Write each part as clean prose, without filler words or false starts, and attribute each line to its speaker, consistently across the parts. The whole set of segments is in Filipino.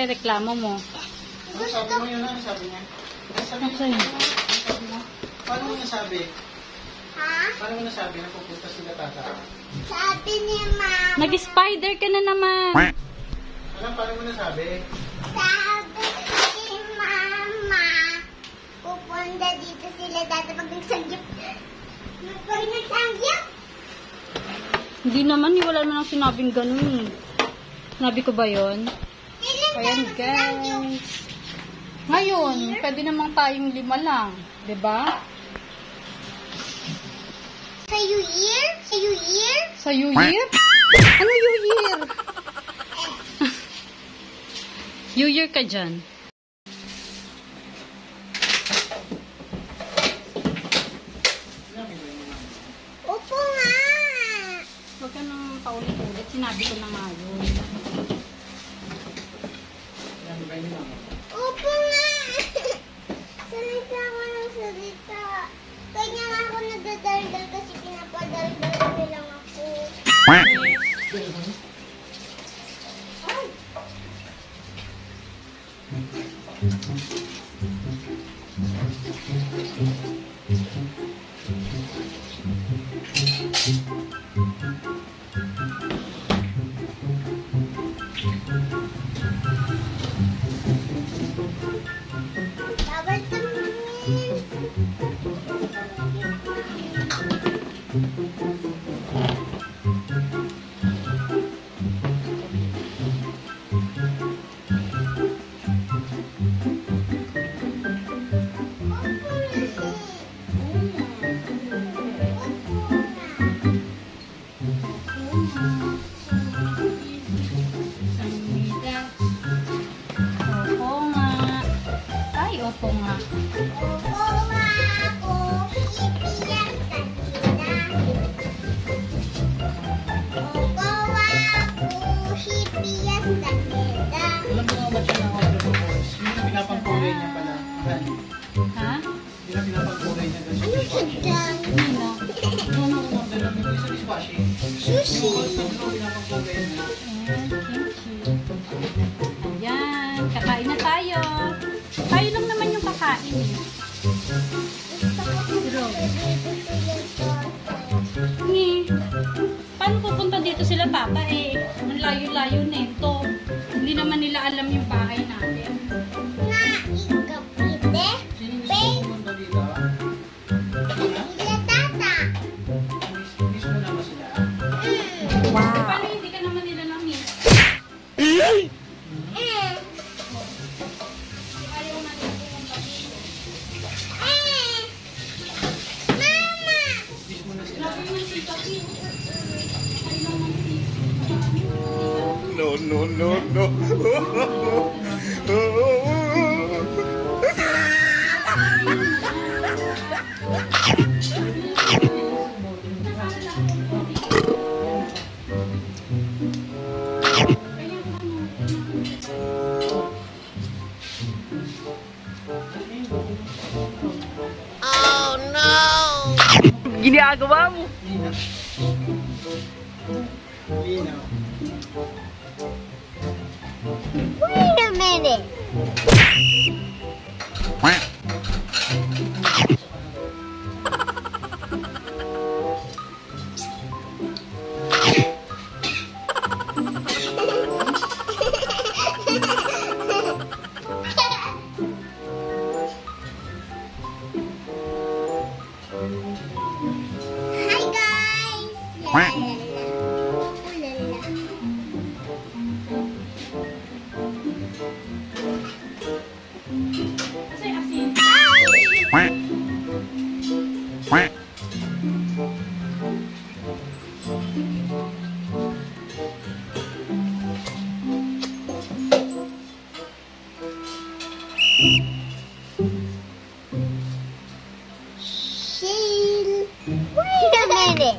Speaker 1: irereklamo mo?
Speaker 2: Ano sabi mo yun? Ano sabi niya? Ano sabi niya? Paano mo nasabi?
Speaker 3: Ha?
Speaker 2: Paano mo nasabi na pupunta sila tata?
Speaker 3: Sabi ni Mama.
Speaker 1: Nag-spider ka na naman.
Speaker 2: Alam, paano mo nasabi?
Speaker 3: Sabi ni Mama. Pupunta dito sila dati pag nagsanggip. Pag nagsanggip?
Speaker 1: Hindi naman, wala naman ang sinabing ganun. Sinabi ko ba yun? Ayan guys. Ngayon, pwede namang tayong 5 lang. Diba?
Speaker 3: Sa New Year? Sa New Year?
Speaker 1: Sa New Year? Ano New Year? New Year ka dyan.
Speaker 3: Opo nga.
Speaker 1: Huwag ka nang paulit-ulit. Sinabi ko na nga yun.
Speaker 3: Opo nga. Salita ako ng salita. Kanya nga ako nagdadaldal kasi pinapadaldal nilang ako. Bawal tumingin.
Speaker 1: Opo nga. Ay, opo nga.
Speaker 3: Opo nga ako. Ipiyak kanina. Opo nga ako. Ipiyak kanina.
Speaker 2: Alam mo nga ba siya ng order of voice? Hindi na pinapagkulay niya pala.
Speaker 1: Ha?
Speaker 2: Hindi na pinapagkulay niya doon sa
Speaker 3: Ano
Speaker 2: dishwashing.
Speaker 3: siya?
Speaker 1: Ano?
Speaker 2: Ano ang order lang yung sa dishwashing?
Speaker 3: Sushi.
Speaker 2: Yung voice na pinapagkulay niya.
Speaker 1: Ayan, kakain na tayo. Tayo lang naman yung kakain eh. Ni, paano pupunta dito sila papa eh? Ang layo-layo nito. Hindi naman nila alam yung bahay natin.
Speaker 3: Nga, ikapite.
Speaker 2: Sino gusto mo pumunta dito?
Speaker 3: Sila tata.
Speaker 2: Miss mo naman sila.
Speaker 1: Paano hindi ka naman nila na-miss? Ayaw na nila pumunta dito.
Speaker 3: Mama!
Speaker 2: Miss mo na sila.
Speaker 1: Sabi mo si Tati. Ay naman si
Speaker 4: No, no, no, no.
Speaker 5: Ginagawa mo.
Speaker 2: Linaw. Linaw.
Speaker 3: Wait a minute. Hi guys! La, la, la. Ooh, la, la.
Speaker 1: Kasi asin.
Speaker 3: Shield. Wait a minute.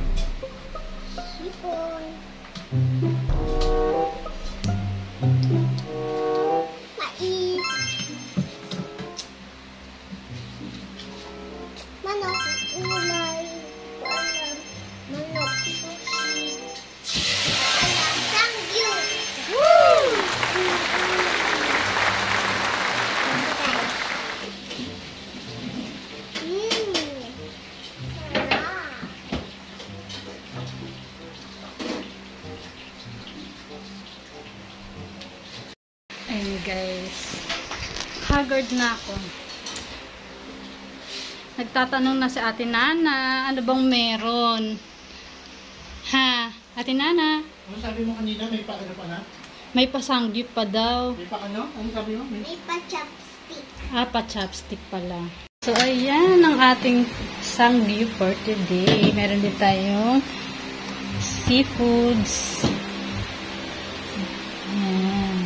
Speaker 3: Sipon.
Speaker 1: guys. Haggard na ako. Nagtatanong na si Ate Nana, ano bang meron? Ha? Ate Nana?
Speaker 2: Ano sabi mo kanina? May pa ano pa na?
Speaker 1: May pasangyup pa daw.
Speaker 2: May pa ano? Ano sabi mo?
Speaker 3: May pa-chopstick.
Speaker 1: Pa-chopstick pala. So, ayan ang ating sangyup for today. Meron din tayong seafoods. Ayan.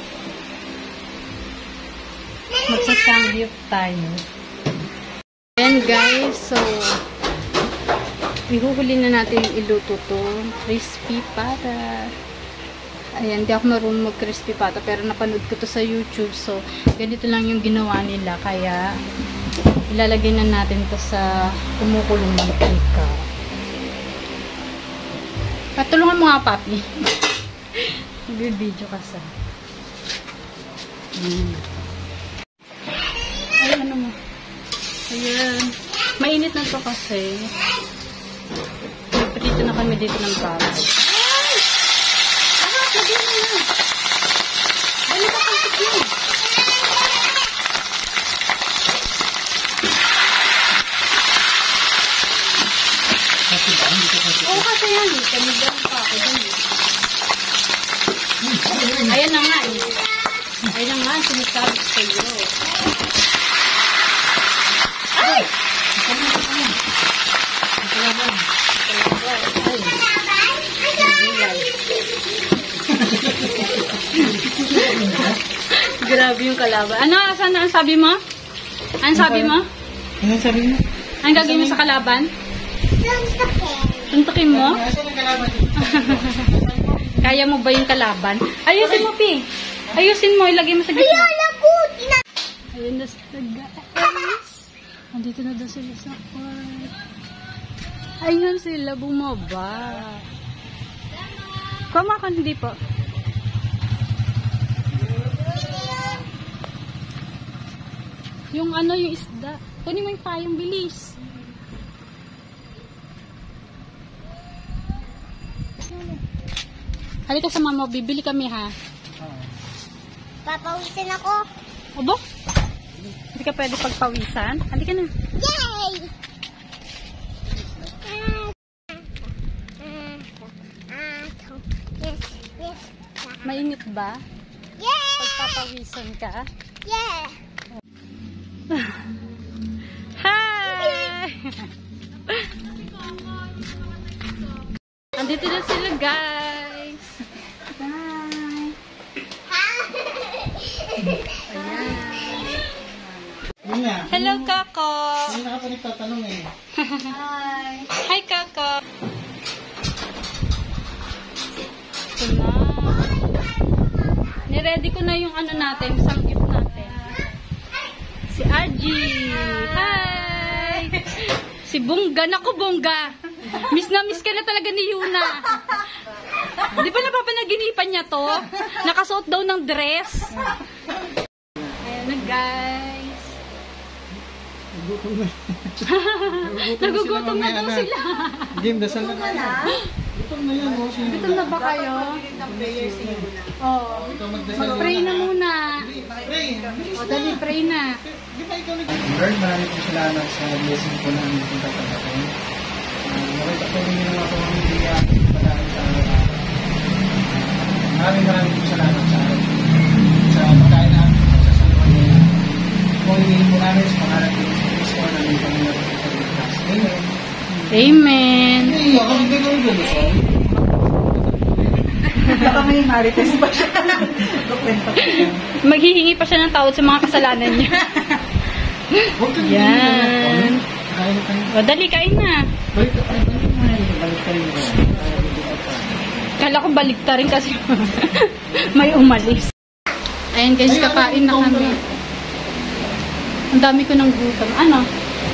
Speaker 1: Magsasangyup tayo. Ayan guys, so ihuhuli na natin yung iluto to. Crispy pata. Ayan, di ako marunong mag-crispy pata pero napanood ko to sa YouTube. So, ganito lang yung ginawa nila. Kaya, ilalagay na natin to sa kumukulong mantika. Patulungan mo nga, papi. Nag-video ka sa. Ay, ano mo? Ayan. Mainit na to kasi. Nagpatito na kami dito ng baboy. Ay! Anak, lagyan mo na. Balik ako sa tiyo. Oo, kasi yan. Kamigang pa ako. Ayan na nga eh. Ayan na nga. Sinasabi sa iyo. Ay! Grabe yung kalaban. Ano? Saan ang sabi mo? Ano sabi mo?
Speaker 2: Ano sabi mo?
Speaker 1: Ang gagawin mo sa kalaban? Tuntukin mo?
Speaker 2: Nasaan ang kalaban?
Speaker 1: Kaya mo ba yung kalaban? Ayusin mo, Pi. Ayusin mo. Ilagay mo sa gitna.
Speaker 3: Ayala ko!
Speaker 1: Ayun na sila, guys. Andito na daw sila sa court. Ayun sila, bumaba. Kuma ka, hindi po. Yung ano, yung isda. Kunin mo yung payong, bilis. Halika sa mama, bibili kami ha.
Speaker 3: Papawisin ako.
Speaker 1: Obo? Hindi ka pwede pagpawisan? Halika na.
Speaker 3: Yay! Yes, yes.
Speaker 1: Mainit ba?
Speaker 3: Yeah!
Speaker 1: Pagpapawisan ka?
Speaker 3: Yeah!
Speaker 1: Hi! Andito na sila, guys. Bye. Ayan.
Speaker 2: Yun nga.
Speaker 1: Hello, Kako.
Speaker 2: Hindi na ka pa nagtatanong eh.
Speaker 1: Hi, Kako. Ito na. Niready ko na yung ano natin, samgyup natin. Si Argy. Hi! Si Bongga. Naku, Bongga. Miss na miss ka na talaga ni Yuna. Di ba napapanaginipan niya to? Nakasuot daw ng dress. Ayan na, guys. Nagugutom na daw sila.
Speaker 2: Game, dasal na kayo. Gutom na yan.
Speaker 1: Gutom na ba kayo? Oo. Mag-pray na muna.
Speaker 2: Pray.
Speaker 1: O, dali, pray na.
Speaker 2: Di ba ikaw nag-pray? Lord, maraming po salamat sa blessing po namin kung tatapatay. Nakita po rin yung ako ang hindi padahan sa araw. Maraming po salamat sa pagkain namin sa saluhan niya. Kung hinihin po namin sa pangarap ng Kristo namin kami nagpapagligtas. Amen.
Speaker 1: Amen.
Speaker 2: Hindi, ako hindi ko yung gusto. Baka may marites pa siya. Dokwento ko yan.
Speaker 1: Maghihingi pa siya ng tawad sa mga kasalanan niya.
Speaker 2: Huwag kang
Speaker 1: Yan.
Speaker 2: Kain kayo.
Speaker 1: O, dali, kain na.
Speaker 2: Balik kayo.
Speaker 1: Kala ko baligta rin kasi may umalis. Ayan guys, kakain na kami. Ang dami ko ng gutom. Ano?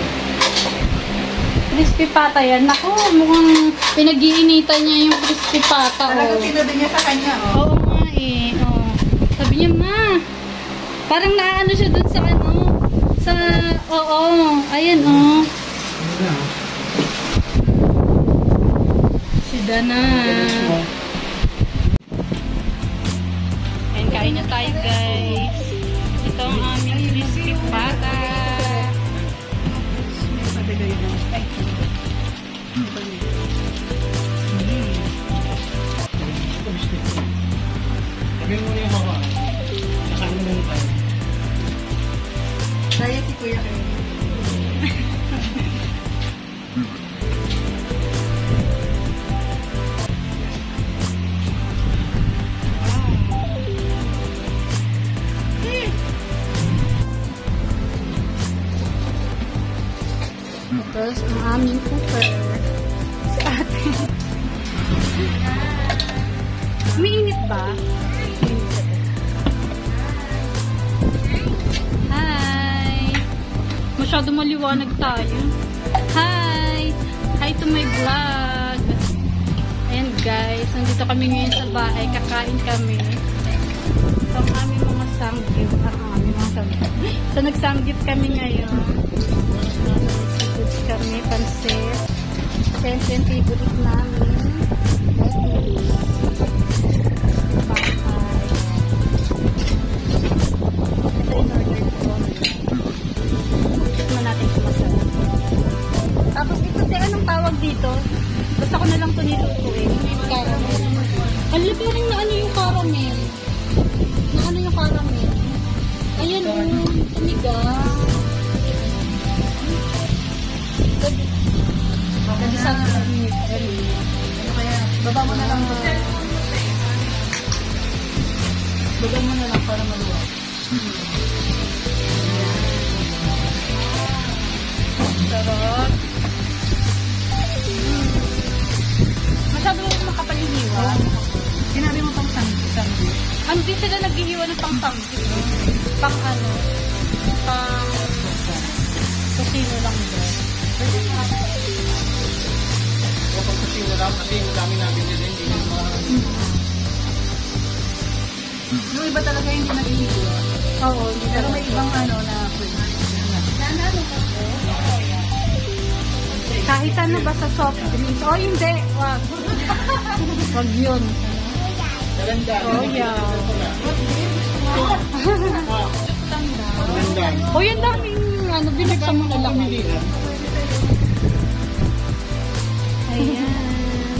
Speaker 1: Crispy pata yan. Naku, mukhang pinag-iinitan niya yung crispy pata.
Speaker 5: Talagang
Speaker 1: Oh.
Speaker 5: sinabi niya sa kanya, oh.
Speaker 1: Oo nga eh. Oh. Sabi niya, ma, parang naano siya dun sa ano, sa, oo, ayan oh. Si Dana. Ayan, kain Kain na tayo, guys. Ito ang aming crispy pata.
Speaker 2: Sabi mo na yung hawa. Nakain mo na tayo.
Speaker 5: Kaya si Kuya kayo.
Speaker 1: Tapos, ang aming cooker. Si ate. Umiinit ba? Hi! Masyado maliwanag tayo. Hi! Hi to my vlog! Ayan guys, nandito kami ngayon sa bahay. Kakain kami. Ito ang aming mga sanggip. So, nagsanggip kami ngayon. Foods kami, pansit. Siyempre, yung favorite namin. Lettuce. Bakay. Ito yung order ko. Tikman natin kung masarap. Tapos ito, anong tawag dito? Basta ko na lang ito nilutuin. Caramel. Ang laki rin na ano yung caramel. Na ano yung caramel. Ayan o, tumigas. Kasi sa ano kaya, baba mo na lang. Baba mo na lang para maluwag. Sarap. Masyado mo makapaliliwa.
Speaker 5: Sinabi mo pang sandwich.
Speaker 1: Ano din sila naghihiwa ng pang-pangkit? Pang ano? Pang kusino lang ba? Pwede nga.
Speaker 2: Kapag kasi wala, kasi yung dami namin din, hindi na
Speaker 5: Yung iba talaga hindi nag-iiwa.
Speaker 1: Oo, hindi
Speaker 5: Pero
Speaker 1: talaga.
Speaker 5: may ibang ano na pwede.
Speaker 1: Kahit ano ba sa soft drinks? Oh, hindi. Wag. Wag yun.
Speaker 2: Maganda.
Speaker 1: Oh, yeah.
Speaker 2: Maganda.
Speaker 1: Oh, yan daming ano, binagsan mo na lang.
Speaker 2: Pamilihan.
Speaker 1: Ayan.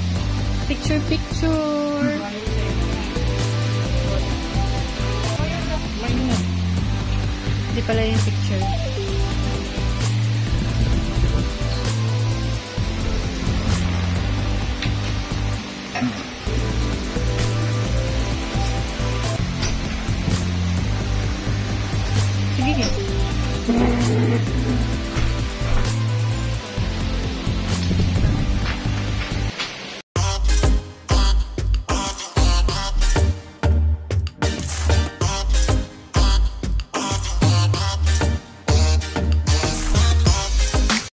Speaker 1: Picture. Hindi pala yung picture.